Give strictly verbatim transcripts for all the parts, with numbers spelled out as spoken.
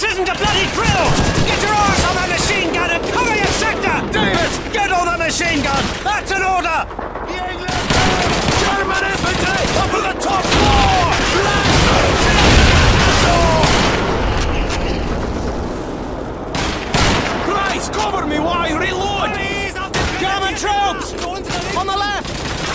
This isn't a bloody drill! Get your arms on that machine gun and cover your sector! Davis, get on the machine gun! That's an order! The English! German infantry! Up on the top floor! Christ, cover me while I reload! German troops! On the left!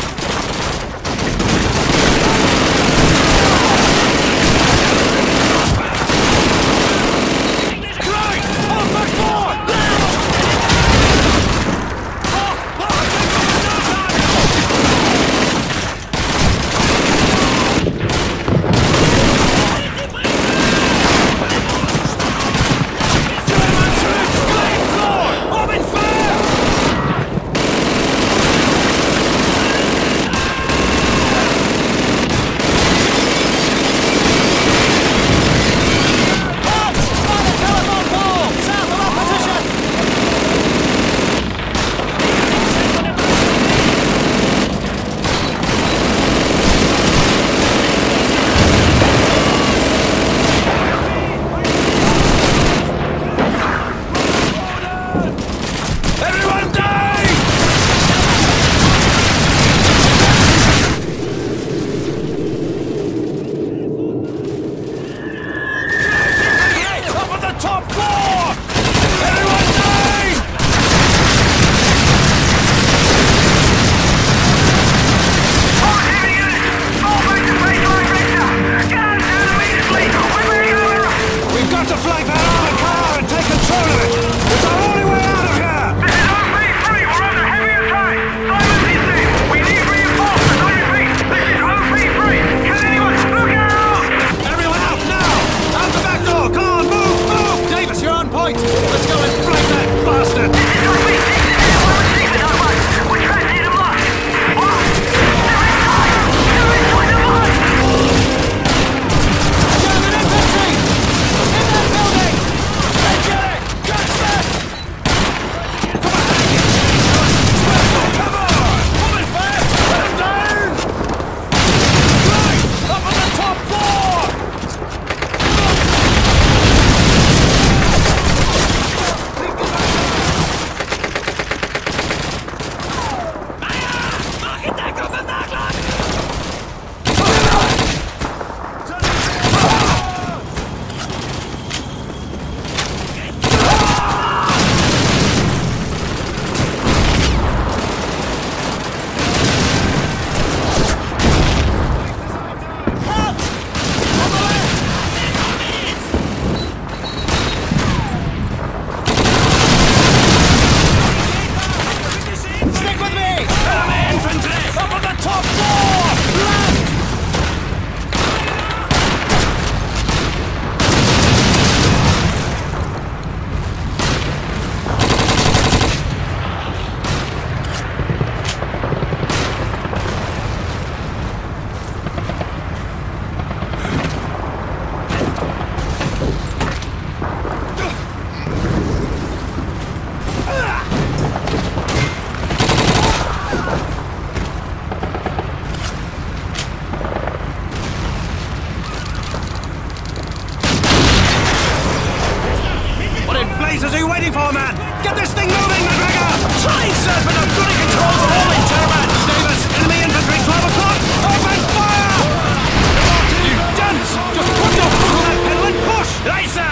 What are you waiting for, man? Get this thing moving, McGregor! Try, sir, but I'm good at control the rolling, German! Davis, enemy infantry, twelve o'clock! Open fire! You dunce! Just put your foot on that pedal and push! Right, sir!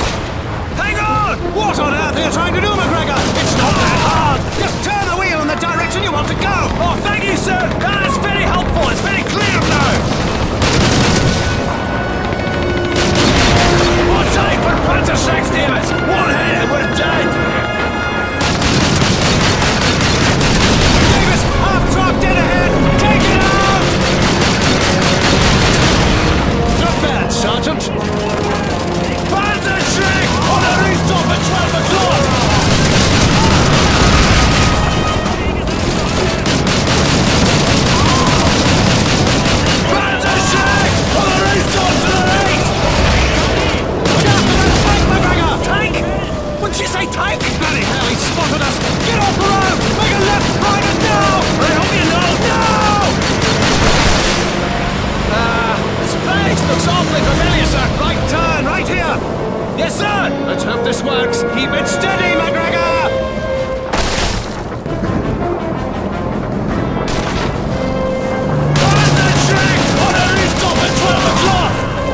Hang on! What on earth are you trying to do, McGregor? It's not that hard! Just turn the wheel in the direction you want to go! Oh, thank you, sir! That's very helpful! It's very clear now! Watch out for Panzer six, Davis! One hit and we're dead! Davis, half-truck dead ahead! Take it out! Not bad, Sergeant! Panzer six on the rooftop at twelve o'clock! Panzer six on the rooftop to the right! Tank! Wouldn't you say tank? Bloody hell, he spotted us! Get off the road! Make a left, right, and now! I hope you know! Now! Ah, this place looks awfully familiar, sir! Right turn, right here! Yes, sir! Let's hope this works. Keep it steady, McGregor! Find the trick on a rooftop at twelve o'clock!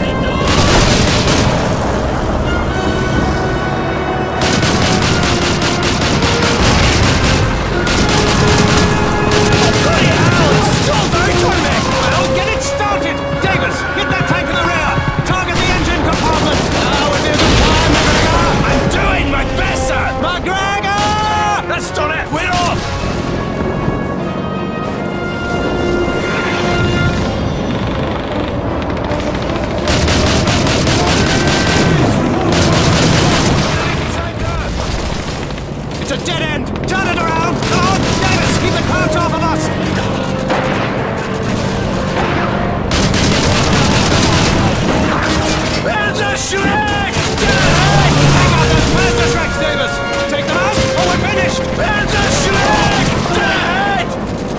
Bloody hell! It's still very twenty! Well, get it started! Davis, hit that tank in the rear! Target the engine compartment! Now we're near the time, McGregor! I'm doing my best, sir! McGregor! That's done it! We're off! It's a dead end! Turn it around! Come on! Davis, keep the clouds off of us! There's a Shrek! Take out those Panther Shreks, Davis! Take them out, or we're finished! There's a Shrek! Dead!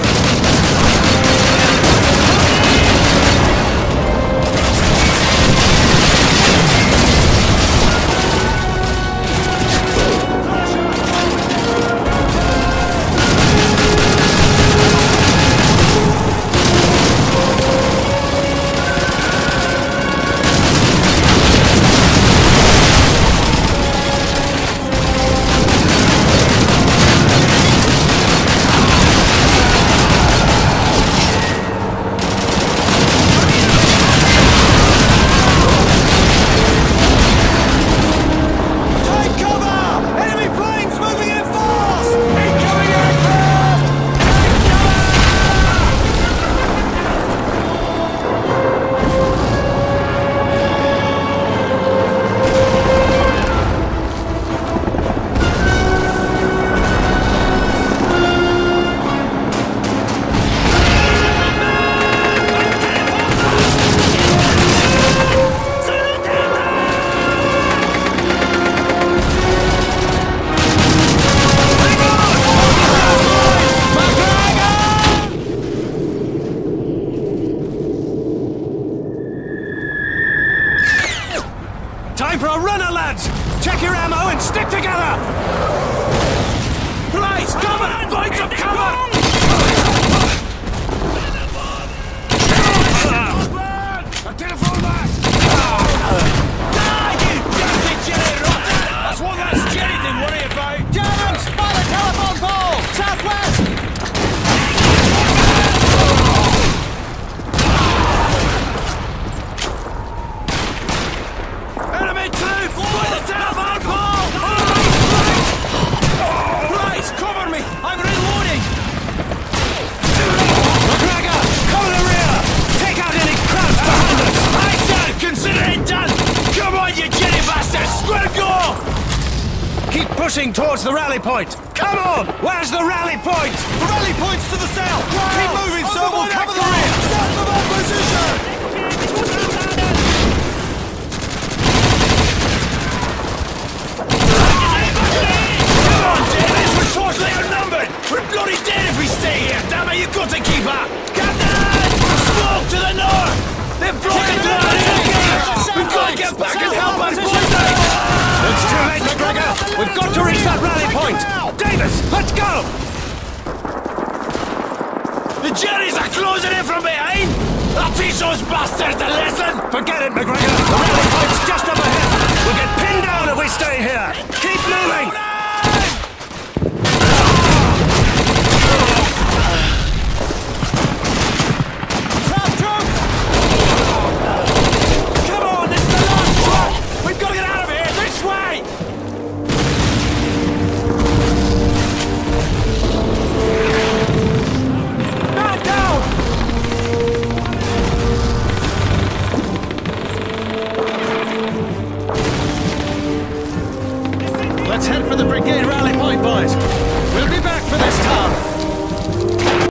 Time for a runner, lads! Check your ammo and stick together! Right, cover! Find some cover! A telephone mast! Die, you dirty Jerry rotter! That's one less Jerry than worry about! Germans! By the telephone pole! Southwest! Enemy troops! By the telephone pole! Right, cover me! I'm reloading! McGregor, cover the rear! Take out any crowds behind us! Aye, sir! Consider it done! Come on, you Jerry bastards! Where to go? Keep pushing towards the rally point! Come on! Where's the rally point? The rally point's to the south! Wow. Keep moving, sir! We'll cover the rear! South of our position! Come on, Davis! We're totally outnumbered! We're bloody dead if we stay here! Damn it, you've got to keep up! Captain! Smoke to the north! They've broken through our engage! We've got to get back and help our boys out! It's too late, McGregor! We've got to reach that rally point! Davis, let's go! The Jerrys are closing in from behind! I'll teach those bastards a lesson! Forget it, McGregor! The rally point's just up ahead! We'll get pinned down if we stay here! Keep moving!